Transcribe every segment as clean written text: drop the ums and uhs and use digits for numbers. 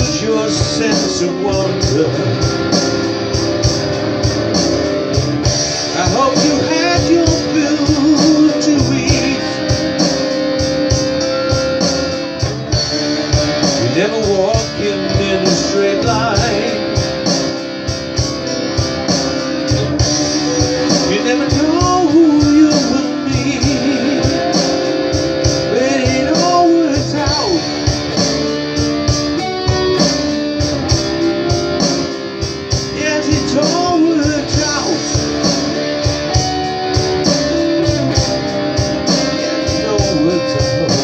lose your sense of wonder. I hope you had your food to eat. You never walking in a straight line. You never know who you will meet when it all works out. Yes, it all works out. Yes, it all works out.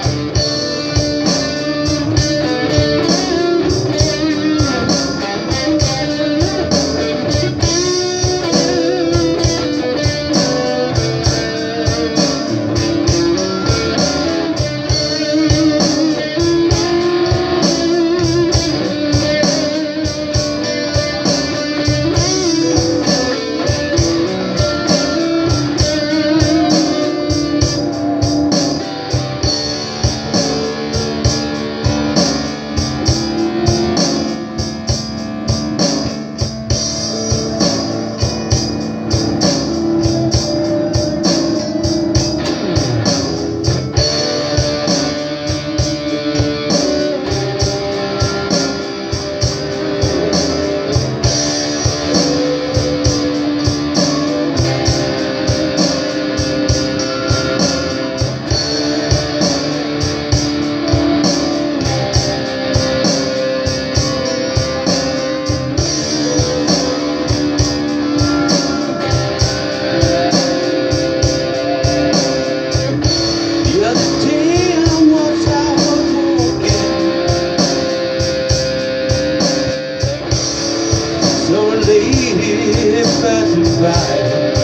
So a lady passing by,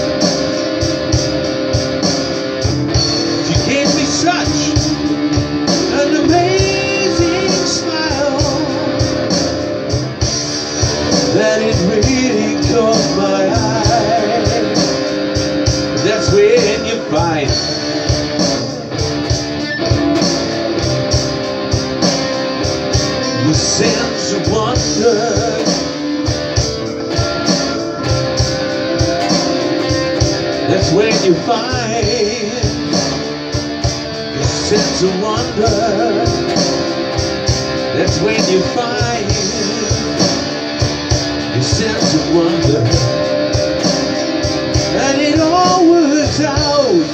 she gave me such an amazing smile that it really caught my eye. That's when you find your sense of wonder. That's when you find your sense of wonder. That's when you find your sense of wonder. And it all works out.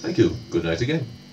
Thank you. Good night again.